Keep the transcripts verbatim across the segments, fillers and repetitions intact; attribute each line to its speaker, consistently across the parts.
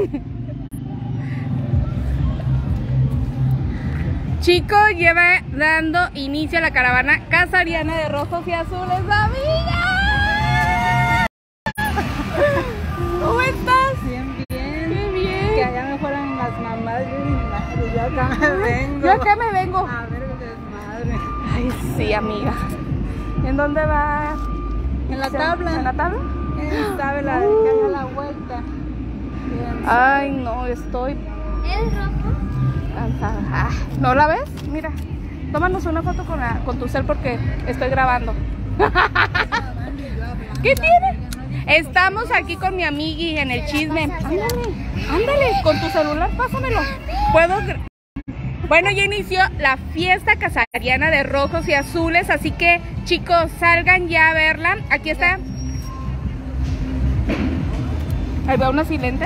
Speaker 1: Chicos, lleva dando inicio a la caravana casariana de rojos y azules. ¡Amiga! ¿Cómo estás?
Speaker 2: Bien, bien.
Speaker 1: Qué bien.
Speaker 2: Que allá me fueran las mamás de mi madre. Yo acá me vengo.
Speaker 1: Yo acá me vengo.
Speaker 2: A ver el desmadre.
Speaker 1: Ay, sí, amiga. ¿En dónde va?
Speaker 2: En la tabla.
Speaker 1: ¿En la tabla?
Speaker 2: ¿Quién sabe la que
Speaker 1: Uh.
Speaker 2: haga la vuelta? ¿Quién
Speaker 1: Ay, no, estoy...
Speaker 3: ¿Es rojo?
Speaker 1: cansada. Ah, ¿no la ves? Mira, tómanos una foto con, la, con tu cel porque estoy grabando. ¿Qué tiene? Estamos aquí con mi amigui en el chisme. Ándale, ándale, con tu celular, pásamelo. ¿Puedo? Bueno, ya inició la fiesta casariana de rojos y azules, así que chicos, salgan ya a verla. Aquí está. Ahí veo unos silentes.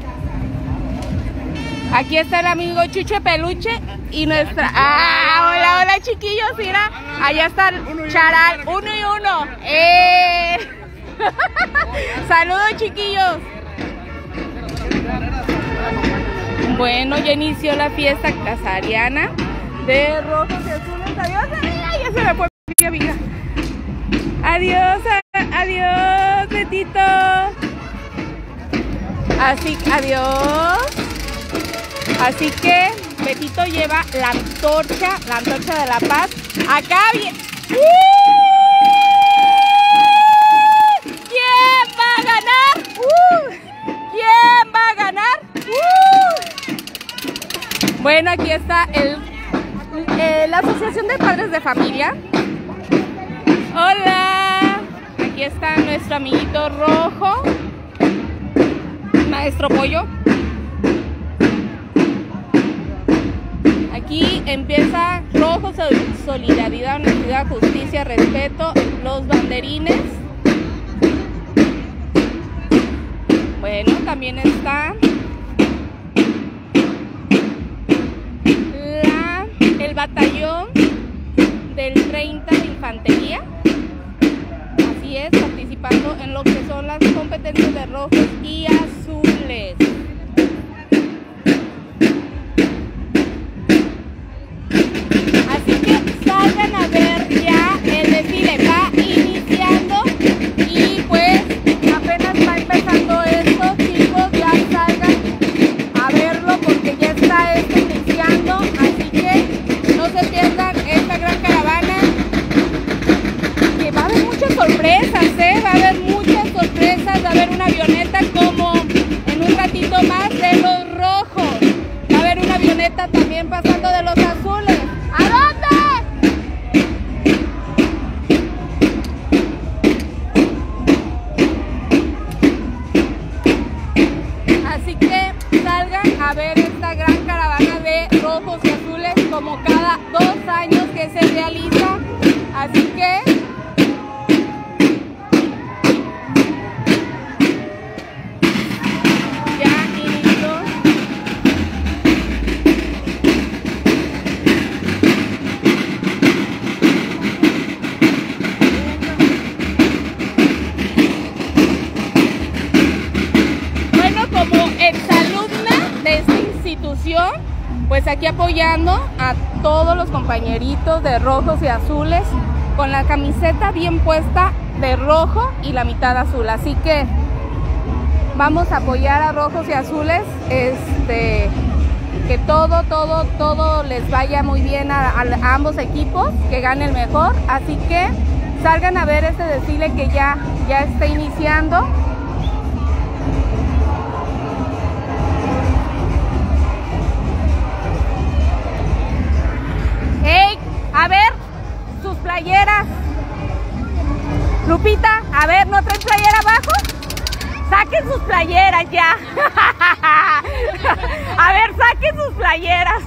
Speaker 1: Aquí está el amigo Chucho Peluche y nuestra... ¡Ah! Hola, hola chiquillos, mira. Allá está el Charal, uno y uno. ¡Eh! Saludos chiquillos. Bueno, ya inició la fiesta casariana de rojos y azules. Adiós, amiga. Ya se me fue mi amiga. Adiós, adiós, Betito. Así, adiós. Así que Betito lleva la antorcha, la antorcha de la paz. Acá bien. ¿Quién va a ganar? Uh, ¿Quién va a ganar? Uh. Bueno, aquí está el, eh, la Asociación de Padres de Familia. Hola. Aquí está nuestro amiguito rojo. Maestro Pollo. Aquí empieza rojo, solidaridad, honestidad, justicia, respeto, los banderines. Bueno, también está la, el batallón del treinta de infantería. Así es, participando en lo que son las competencias de rojos y azules. Salgan a ver ya el desfile, va iniciando y pues apenas va empezando esto, chicos, ya salgan a verlo porque ya está esto iniciando, así que no se pierdan esta gran caravana, que va a haber muchas sorpresas, ¿eh? Va a haber muchas sorpresas, va a haber una avioneta como en un ratito más de los rojos, va a haber una avioneta también pasando de los azules. ¿A dónde? A ver esta gran caravana de rojos y azules como cada dos años que se realiza, así que ya inició. Bueno, como exalumna de esta institución, pues aquí apoyando a todos los compañeritos de rojos y azules con la camiseta bien puesta de rojo y la mitad azul, así que vamos a apoyar a rojos y azules, este, que todo, todo, todo les vaya muy bien a, a, a ambos equipos, que gane el mejor, así que salgan a ver este desfile que ya, ya está iniciando. ¡Hey! A ver, sus playeras. Lupita, a ver, ¿no traen playera abajo? Saquen sus playeras ya. A ver, saquen sus playeras.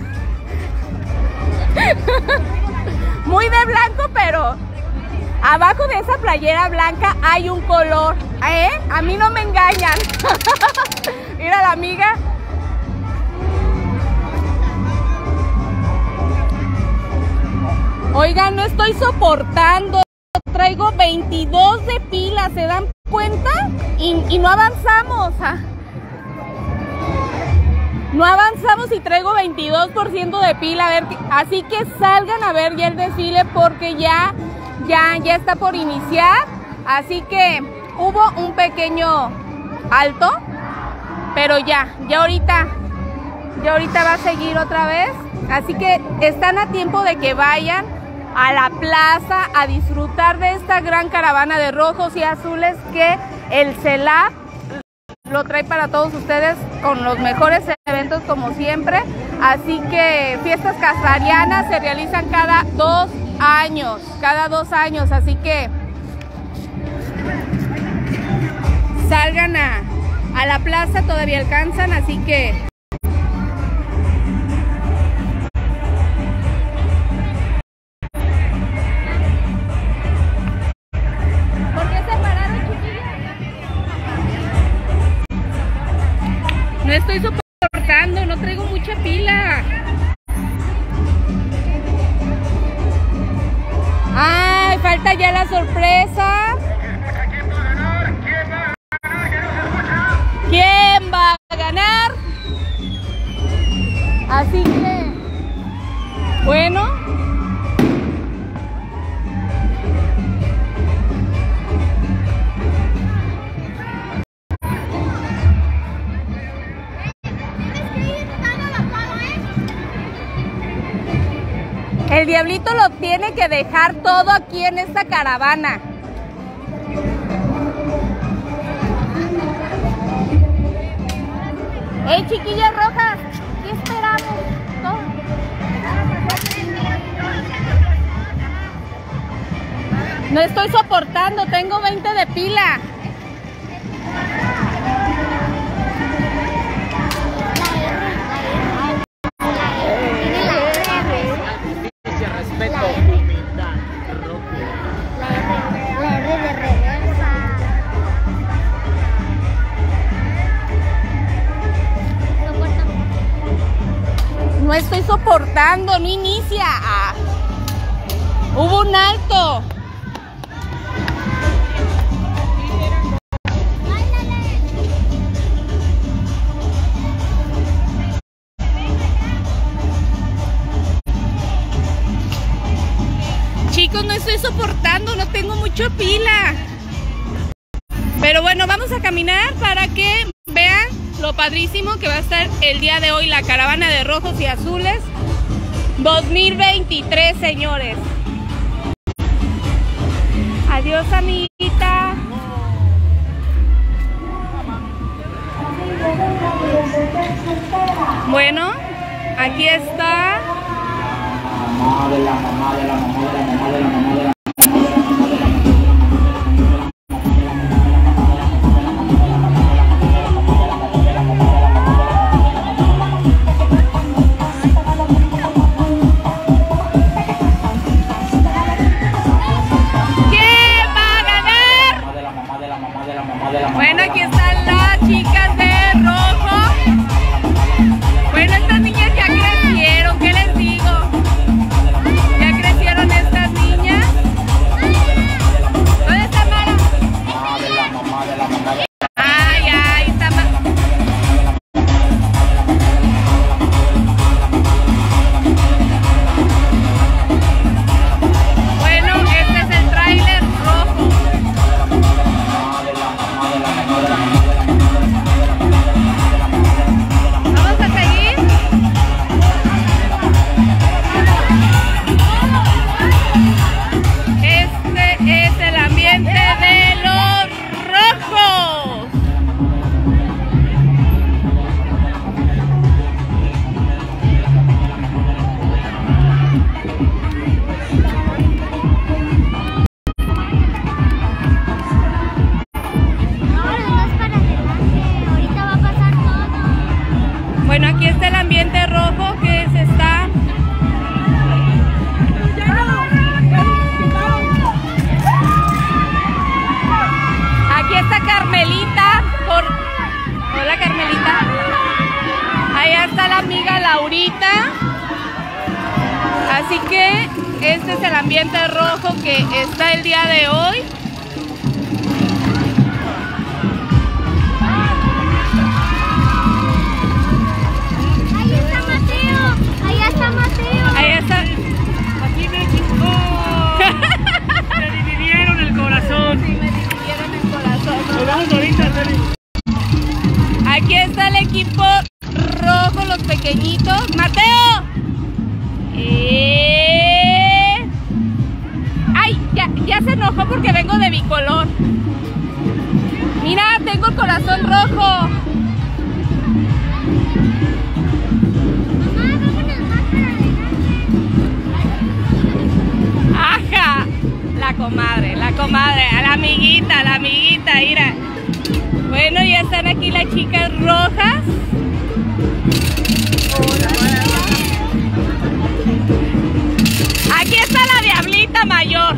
Speaker 1: Muy de blanco, pero abajo de esa playera blanca hay un color. ¿Eh? A mí no me engañan. Mira la amiga. Oigan, no estoy soportando. Traigo veintidós de pilas, ¿se dan cuenta? Y, y no avanzamos. Ah. y traigo veintidós por ciento de pila, a ver, así que salgan a ver ya el desfile porque ya, ya, ya está por iniciar, así que hubo un pequeño alto, pero ya, ya ahorita, ya ahorita va a seguir otra vez, así que están a tiempo de que vayan a la plaza a disfrutar de esta gran caravana de rojos y azules que el CELAP lo trae para todos ustedes con los mejores eventos como siempre. Así que fiestas casarianas se realizan cada dos años, cada dos años, así que salgan a, a la plaza, todavía alcanzan, así que no estoy soportando, no traigo mucha pila. Ay, falta ya la sorpresa. ¿Quién va a ganar? Así que, bueno. El diablito lo tiene que dejar todo aquí en esta caravana. ¡Ey, chiquillas rojas! ¿Qué esperamos? ¿No? No estoy soportando, tengo veinte de pila. No estoy soportando, no inicia. Ah, hubo un alto. Chicos, no estoy soportando, no tengo mucha pila. Pero bueno, vamos a caminar para que vean lo padrísimo que va a estar el día de hoy la caravana de rojos y azules dos mil veintitrés, señores. Adiós, amiguita. Bueno, aquí está. Mamá de la mamá de la mamá de la mamá de la mamá de la Bueno, aquí están las chicas de rojo. Bueno, estas niñas ya crecieron, ¿qué les digo? Ya crecieron estas niñas. ¿Dónde está Mara? Ay, ay, está Mara. Bueno, este es el tráiler rojo. Vamos a seguir. Este es el ambiente de los rojos. Bueno, aquí está el ambiente rojo que se está... Aquí está Carmelita. Por... Hola, Carmelita. Allá está la amiga Laurita. Así que este es el ambiente rojo que está el día de hoy. Ahí está equipo rojo, los pequeñitos. ¡Mateo! Eh... ¡Ay! Ya, ya se enojó porque vengo de bicolor. Mira, tengo el corazón rojo. ¡Ajá! La comadre, la comadre, a la amiguita, a la amiguita, mira. Bueno, ya están aquí las chicas rojas. Aquí está la diablita mayor.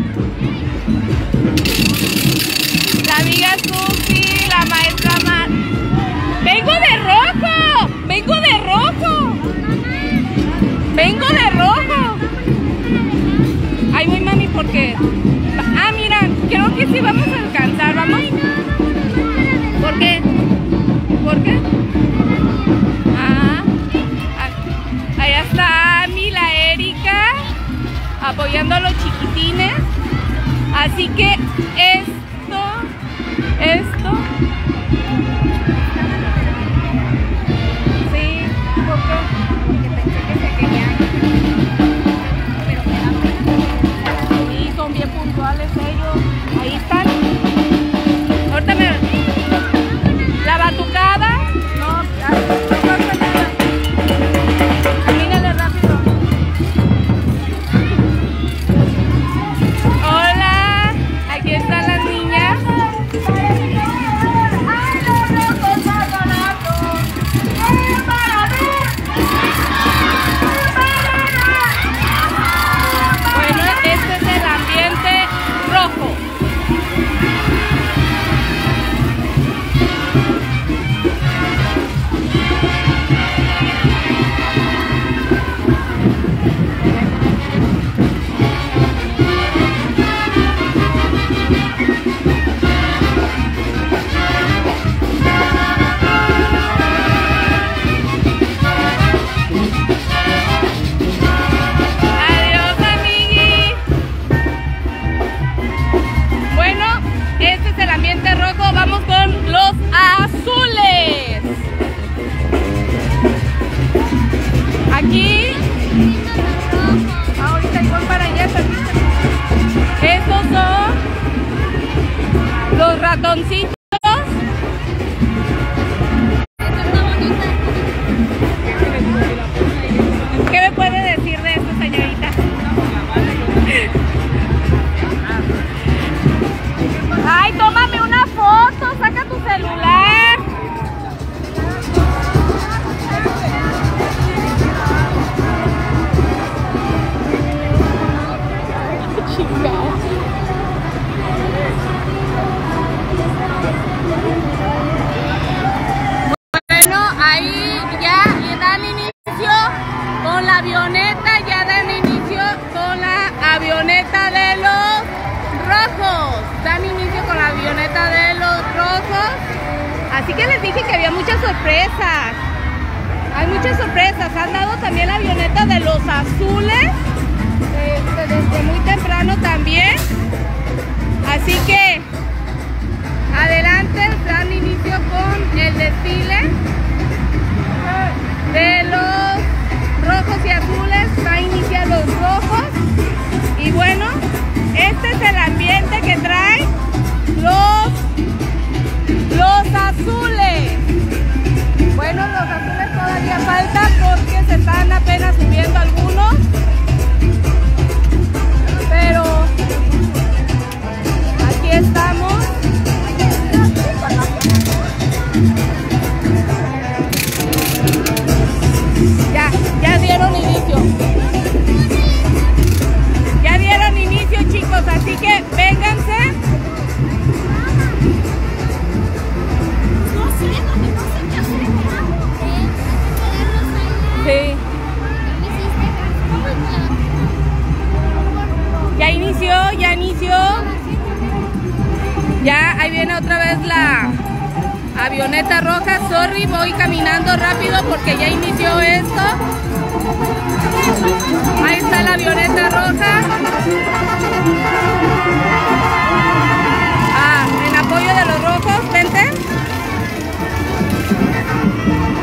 Speaker 1: La amiga Susi, la maestra Mar. ¡Vengo de rojo! ¡Vengo de rojo! ¡Vengo de rojo! Ay, voy mami, porque... Ah, mira, creo que sí vamos a alcanzar, ¿vamos? ¿Por qué? ¿Por qué? Ah, allá está Ami, la Erika, apoyando a los chiquitines. Así que esto, esto... Sí, ¿por qué? Porque pensé que se querían. Sí, son bien puntuales ellos. Ahí están. Ahorita me... La batucada. No, no pasa nada. Camínale rápido. Hola, aquí están las niñas. Bueno, este es el ambiente rojo. Vamos con los azules. Aquí. Ahorita igual para allá. Estos son los ratoncitos. ¿Qué me puede decir de esto, señorita? Ay, tómame una foto, saca tu celular. Bueno, ahí ya dan inicio con la avioneta, ya dan inicio con la avioneta de los rojos. Dan inicio con la avioneta de los rojos. Así que les dije que había muchas sorpresas. Hay muchas sorpresas. Han dado también la avioneta de los azules. Este, desde muy temprano también. Así que adelante, dan inicio con el desfile de los rojos y azules. Va a iniciar los rojos. Y bueno, este es el ambiente que trae los, los azules. Bueno, los azules todavía faltan porque se están apenas subiendo algunos. Pero aquí estamos. Ya, ya dieron inicio. Ya dieron inicio, chicos, así que vénganse. Sí. Ya inició, ya inició. Ya, ahí viene otra vez la avioneta roja. Sorry, voy caminando rápido porque ya inició esto. Ahí está la avioneta roja. Ah, en apoyo de los rojos, vente.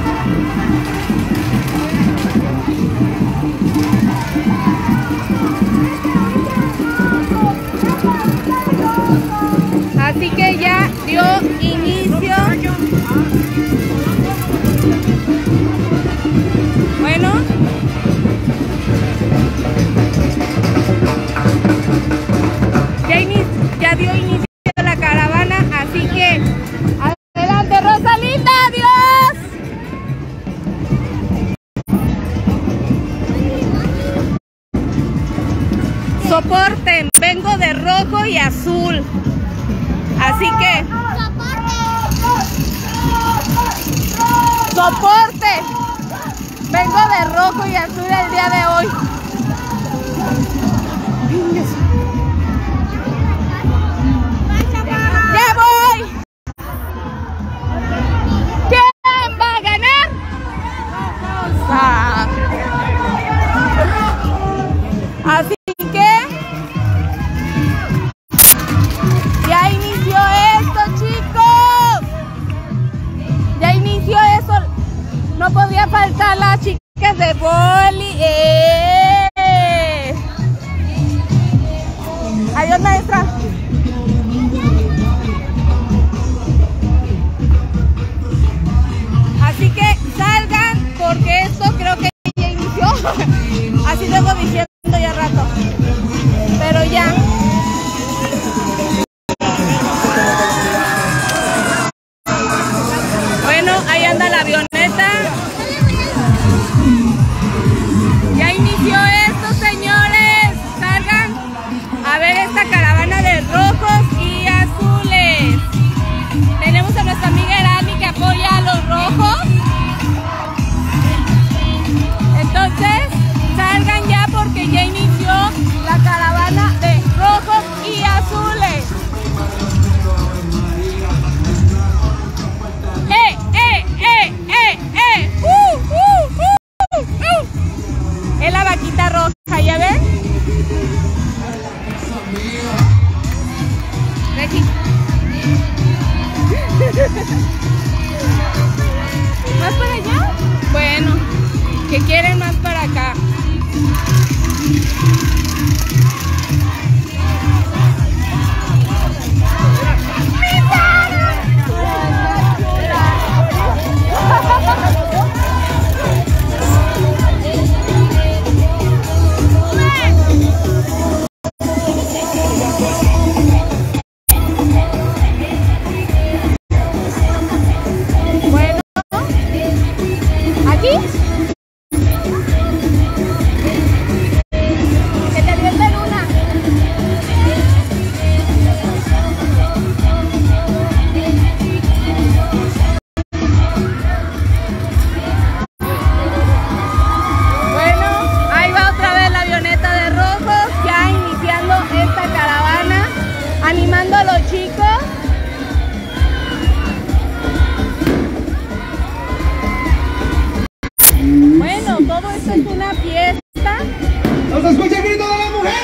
Speaker 1: azul. Así que soporte. Vengo de rojo y azul el día de hoy. ¡Ya voy! ¿Quién va a ganar? Ah. Así que ya inició esto, chicos. Ya inició eso. No podía faltar las chicas de boli. ¡Eh! Adiós, maestra. Así que salgan porque esto creo que ya inició. Así luego diciendo ya rato. Pero ya. Bueno, ahí anda la avioneta. Ya inició esto, señores. Salgan a ver esta caravana de rojos y azules. Tenemos a nuestra amiga Erani que apoya a los rojos. Entonces, salgan ya porque ya inició la caravana de rojos y azules. ¡Eh, eh, eh, eh, eh! ¡Uh, uh, uh, uh! Es la vaquita roja, ¿ya ven? Regi. ¿Más para allá? Bueno, que quieren más para acá. Bueno, aquí. Que te advierten una. Bueno, ahí va otra vez la avioneta de rojos, ya iniciando esta caravana, animando a los chicos. Bueno, todo esto es una fiesta.
Speaker 3: ¡No se escucha el grito de la mujer!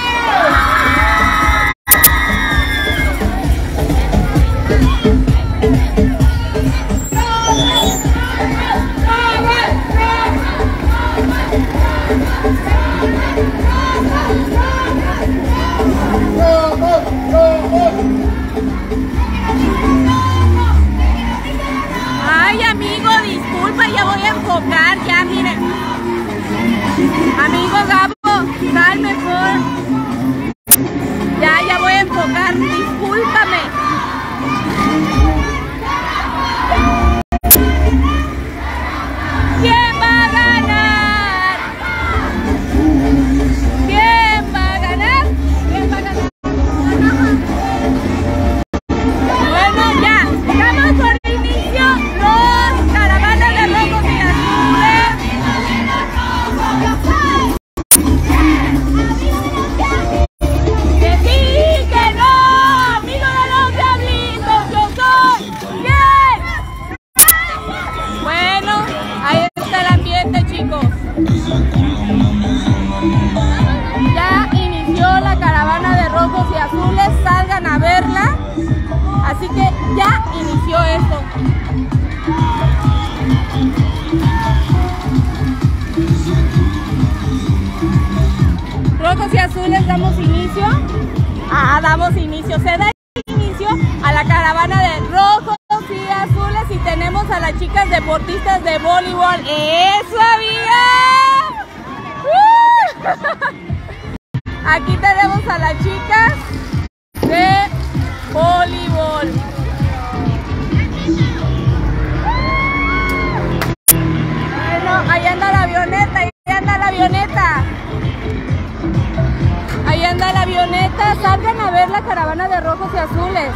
Speaker 1: Ay, amigo, disculpa, ya voy a enfocar, ya miren. Amigo Gabo, sal mejor. Ya, ya voy a enfocar, discúlpame. ¿Quién va a ganar? ¿Quién va a ganar? ¿Quién va a ganar? Bueno, ya, estamos por inicio los caravanas de rojos y azules. Que sí, que no, amigo de los diablitos, yo soy. ¿Quién? Bueno, ahí está el ambiente, chicos. Ya inició la caravana de rojos y azules, salgan a verla. Así que ya inició esto. Rojos y azules, damos inicio. Ah, damos inicio. Se da inicio a la caravana de rojos y azules y tenemos a las chicas deportistas de voleibol. ¡Eso, amiga! ¡Uh! Aquí tenemos a las chicas de voleibol. Bueno, ahí anda la avioneta, ahí anda la avioneta. Ahí anda la avioneta, salgan a verla la caravana de rojos y azules.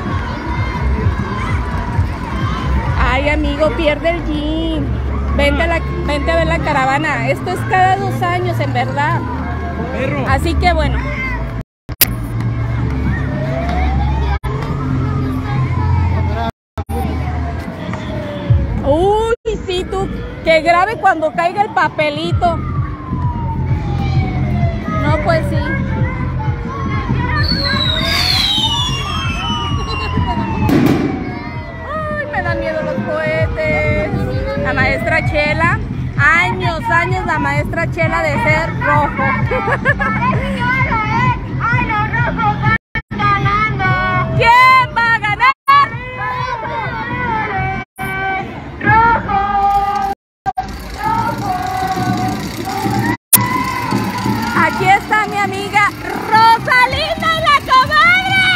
Speaker 1: Ay, amigo, pierde el jean. Vente a, la, vente a ver la caravana. Esto es cada dos años, en verdad. Así que bueno. Uy, sí, tú. Que grabe cuando caiga el papelito. No, pues sí. Ay, me dan miedo los cohetes. La maestra Chela. Años, años la maestra Chela de ser rojo.
Speaker 4: ¡Ay, los rojos van ganando!
Speaker 1: ¿Quién va a ganar?
Speaker 4: ¡Rojo!
Speaker 1: Aquí está mi amiga Rosalinda y la comadre.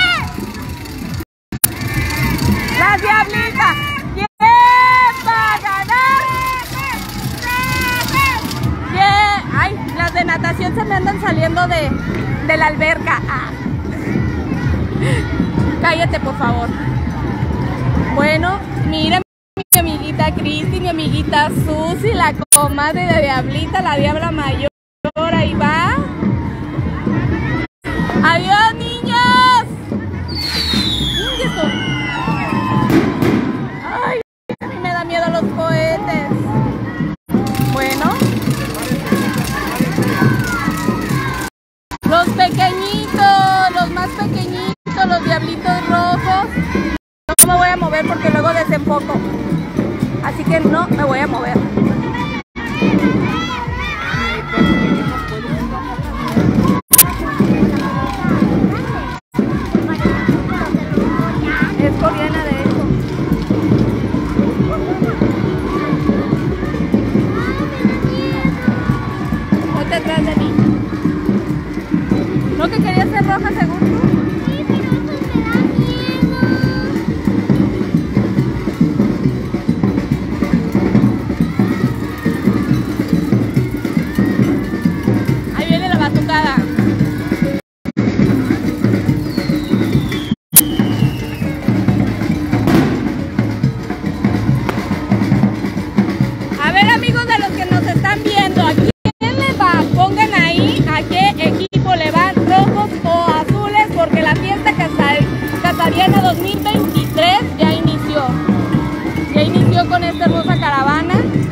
Speaker 1: La diablita. ¿Quién va a ganar? ¿Quién? Ay, las de natación se me andan saliendo de, de la alberca. Ah. Cállate, por favor. Bueno, mira mi amiguita Cristi, mi amiguita Susi, la comadre de Diablita, la diabla mayor. Ahí va. Adiós, niños. Ay, a mí me da miedo los cohetes. Bueno. Los pequeñitos, los más pequeñitos, los diablitos rojos. No me voy a mover porque luego desenfoco. Así que no me voy a mover. Es coreana, de hecho. Ponte atrás de mí. ¿No que querías ser roja según tú?
Speaker 4: Sí, pero eso me da miedo.
Speaker 1: Ahí viene la batucada. A ver, amigos de los que nos están viendo, ¿a quién le va? Pongan ahí a qué equipo le van, rojos o azules, porque la fiesta Casariana dos mil veintitrés ya inició. Ya inició con esta hermosa caravana.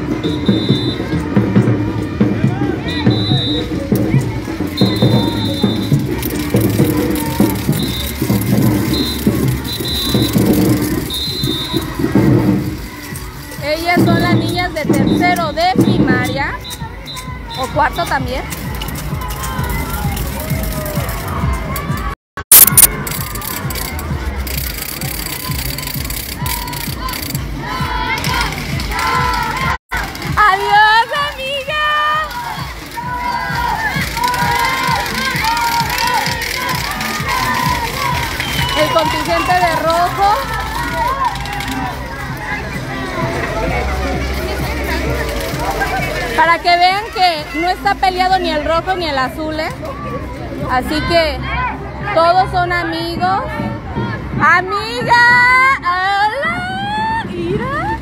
Speaker 1: Ellas son las niñas de tercero de primaria o cuarto también. Adiós, amiga. El contingente de rojo. Para que vean que no está peleado ni el rojo ni el azul, ¿eh? Así que todos son amigos. ¡Amiga! ¡Hola! ¡Mira!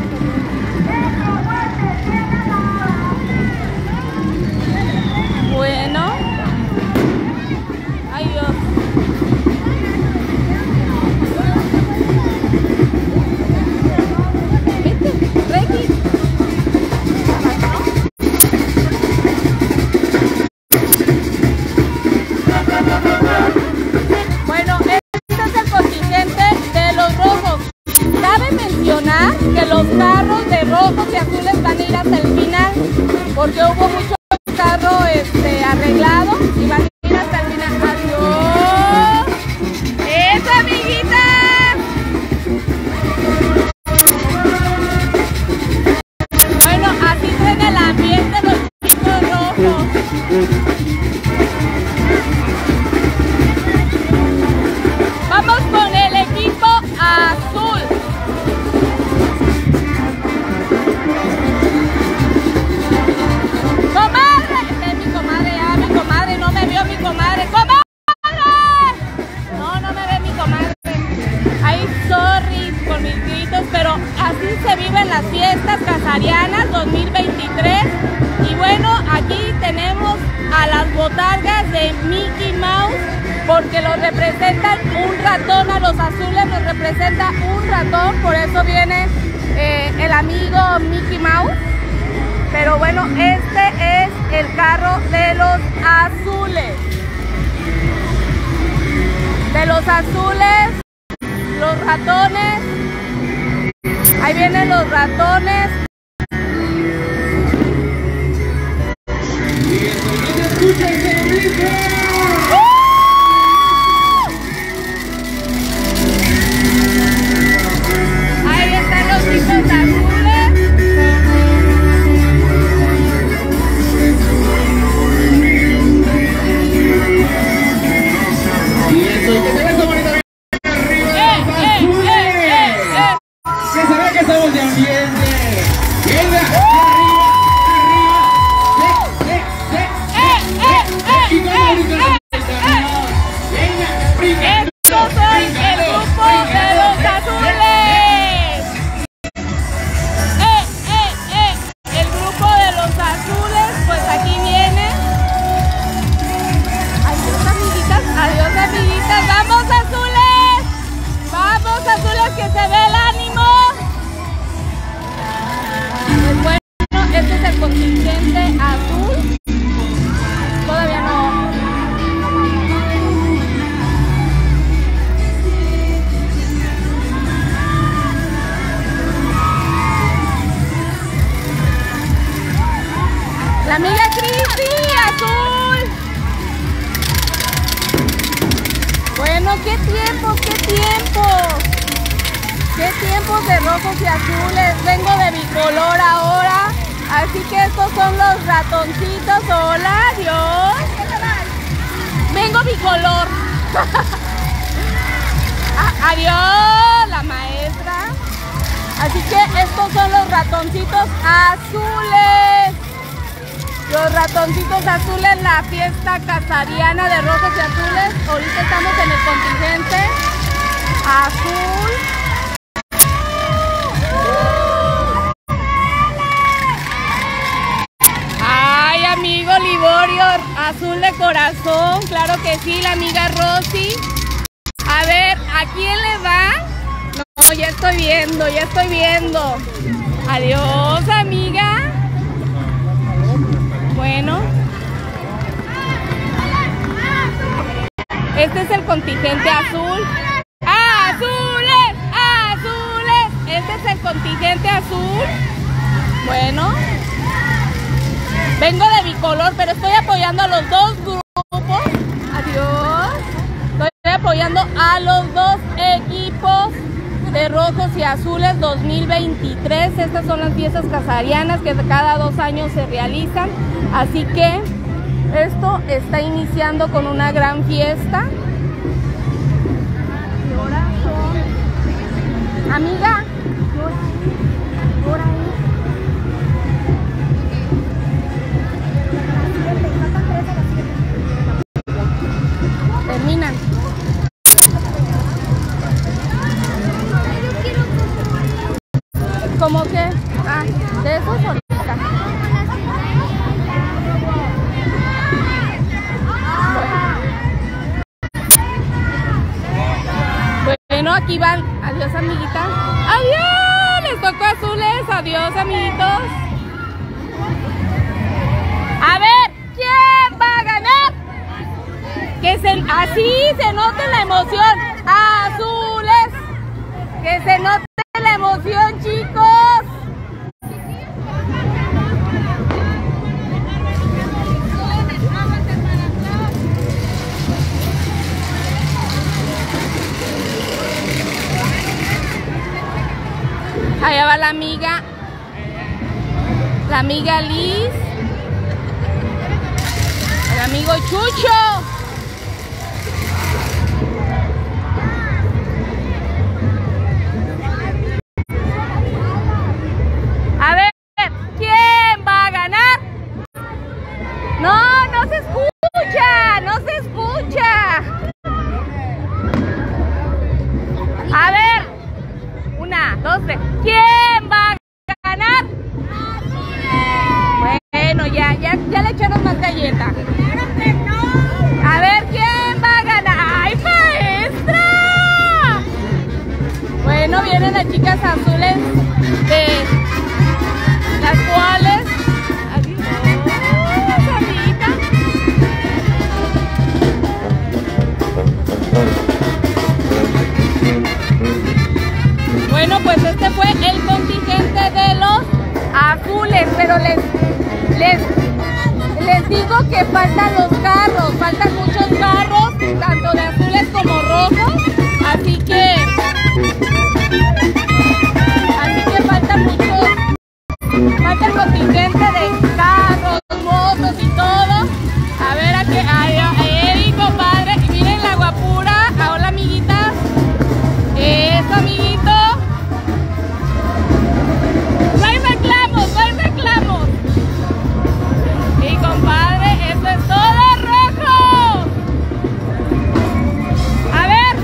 Speaker 1: Bueno. ¡Ay, Dios! Vete, Reggie. Bueno, este es el contingente de los rojos. Cabe mencionar que los carros de rojos y azules van a ir hasta el final, porque hubo muchos carros este, arreglados y van a ir hasta el final. ¡Adiós! ¡Eso, amiguita! Bueno, así suena el ambiente de los chicos rojos. Vamos con el equipo azul. ¿Cómo vienen las fiestas casarianas dos mil veintitrés. Y bueno, aquí tenemos a las botargas de Mickey Mouse, porque los representan un ratón, a los azules los representa un ratón, por eso viene eh, el amigo Mickey Mouse. Pero bueno, este es el carro de los azules. De los azules, los ratones. Ahí vienen los ratones. Ahí están los chicos azules.
Speaker 3: Y eso, y que se ve esa bonita bien arriba de
Speaker 1: ¡Eh,
Speaker 3: los
Speaker 1: eh,
Speaker 3: azules.
Speaker 1: eh, eh, eh!
Speaker 3: Que se vea que estamos de ambiente. Venga, arriba, arriba. Sí, sí,
Speaker 1: ¡Eh, eh, eh,
Speaker 3: sí. Y como
Speaker 1: eh,
Speaker 3: ahorita
Speaker 1: eh,
Speaker 3: venga, brinca.
Speaker 1: Estos son el grupo de los azules. Eh, eh, eh. El grupo de los azules, pues aquí viene. Adiós, amiguitas, adiós, amiguitas. ¡Vamos, azules! ¡Vamos, azules, que se ve el ánimo! Pues bueno, este es el contingente azul. Todavía no. La amiga Cristi, azul. Bueno, qué tiempos, qué tiempos. Qué tiempos de rojos y azules. Vengo de bicolor ahora. Así que estos son los ratoncitos. Hola, adiós. Vengo bicolor. Ah, adiós, la maestra. Así que estos son los ratoncitos azules. Los ratoncitos azules, la fiesta casariana de rojos y azules. Ahorita estamos en el contingente azul. Ay, amigo Liborio, azul de corazón, claro que sí, la amiga Rosy. A ver, ¿a quién le va? No, ya estoy viendo, ya estoy viendo. Adiós, amiga. Bueno, este es el contingente azul. ¡Azules! ¡Azules! Este es el contingente azul. Bueno, vengo de bicolor, pero estoy apoyando a los dos grupos. Adiós. Estoy apoyando a los dos equipos de rojos y azules dos mil veintitrés. Estas son las fiestas casarianas que cada dos años se realizan. Así que esto está iniciando con una gran fiesta. Y ahora son... Amiga, ahora es... Terminan. ¿Cómo que? Ah, de esos ahorita. Bueno, aquí van. Adiós, amiguitas. Adiós, les tocó azules. Adiós, amiguitos. A ver, ¿quién va a ganar? Que se, así se note la emoción. Azules. Que se note la emoción, chicos. Allá va la amiga, la amiga Liz, el amigo Chucho. A ver, ¿quién va a ganar? No, no se escucha, no se escucha. A ver, una, dos, tres. ¿Quién va a ganar? pero les, les, les digo que faltan los carros, faltan muchos carros, tanto de azules como rojos, así que, así que falta mucho, falta el contingente de carros, motos y todo. A ver, a que, ahí, compadre, y miren la guapura. Ah, hola, amiguitas. Eso, amiguito. No hay reclamos, no hay reclamos. Y compadre, eso es todo rojo. A ver.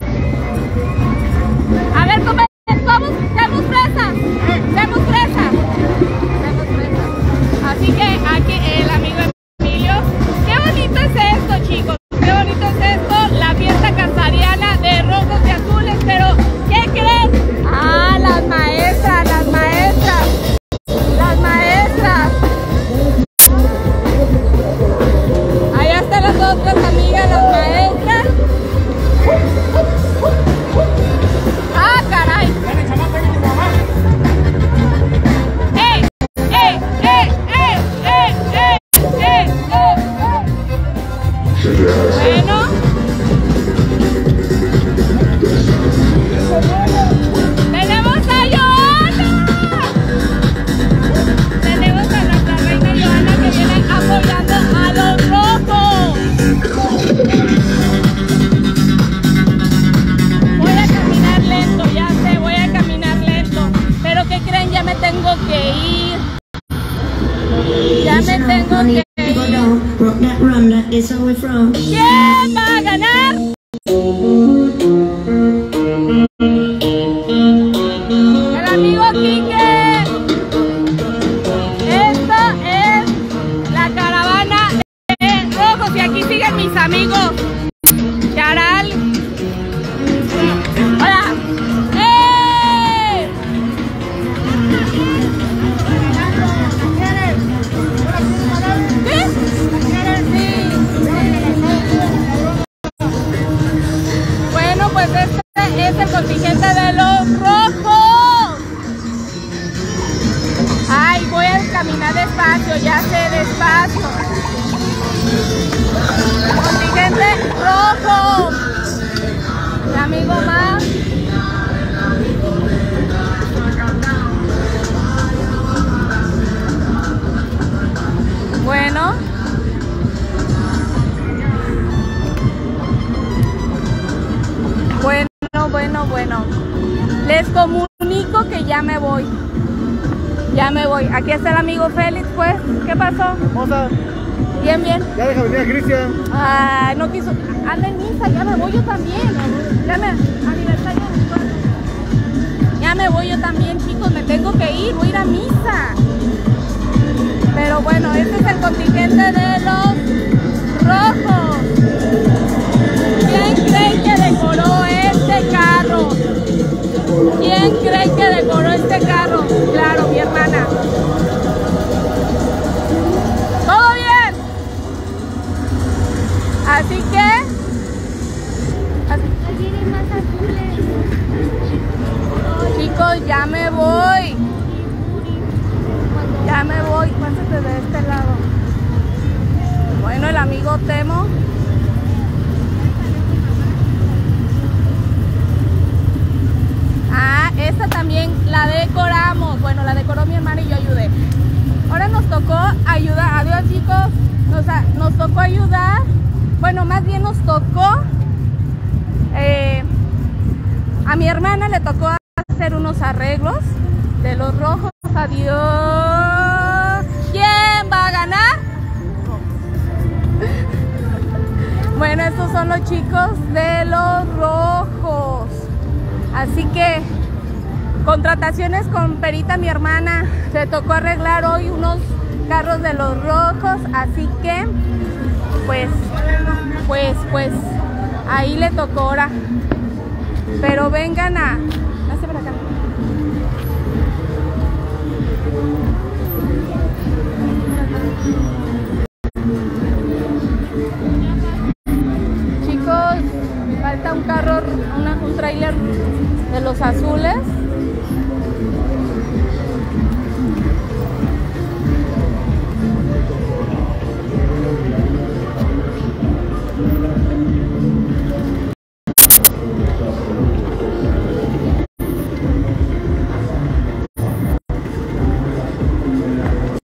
Speaker 1: A ver, compadre, somos, seamos fresas. Seamos fresas. Seamos fresas. Así que aquí el amigo Emilio. Qué bonito es esto, chicos. Qué bonito es esto. La fiesta casariana de rojos y azules. Pero, ¿qué creen? Ah, las maestras, las maestras. Las maestras. Allá están las otras amigas, las maestras. Ah, caray. ¡Ey! ¡Ey! ¡Ey! ¡Ey! ¡Ey! ¡Ey! ¡Ey! Bueno. Tenemos a Joana. Tenemos a nuestra reina Joana que viene apoyando a los rojos. Voy a caminar lento, ya sé, voy a caminar lento. Pero ¿qué creen? Ya me tengo que ir. Ya me tengo que ir. ¿Quién va a ganar? El amigo Quique. Esta es la caravana de rojos y aquí siguen mis amigos. Charal. Hola. ¡Eh! Bueno, pues este es el contingente de los rojos. Ay, voy a caminar despacio, ya sé, despacio. Contingente rojo. Mi amigo más. Bueno. Bueno, bueno, bueno. Les comunico que ya me voy. Ya me voy. Aquí está el amigo Félix, pues. ¿Qué pasó?
Speaker 2: Moza,
Speaker 1: Bien, bien.
Speaker 2: ya deja venir a Cristian.
Speaker 1: Ah, no quiso. Anda en misa, ya me voy yo también. Ya me. Aniversario. Ya me voy yo también, chicos. Me tengo que ir. Voy a ir a misa. Pero bueno, este es el contingente de los rojos. ¿Quién cree que decoró este carro? ¿Quién cree que decoró este carro? Claro, mi hermana. ¿Todo bien? Así que... Chicos, ya me voy. Ya me voy. Pásate de este lado. Bueno, el amigo Temo. Ah, esta también la decoramos. Bueno, la decoró mi hermana y yo ayudé. Ahora nos tocó ayudar. Adiós, chicos. Nos, nos tocó ayudar. Bueno, más bien nos tocó. Eh, a mi hermana le tocó hacer unos arreglos de los rojos. Adiós. ¿Quién va a ganar? Bueno, estos son los chicos de los rojos. Así que contrataciones con Perita, mi hermana. Le tocó arreglar hoy unos carros de los rojos. Así que, pues, pues, pues, ahí le tocó ahora. Pero vengan a... Hazte para acá. Chicos, falta un carro, una, un tráiler de los azules.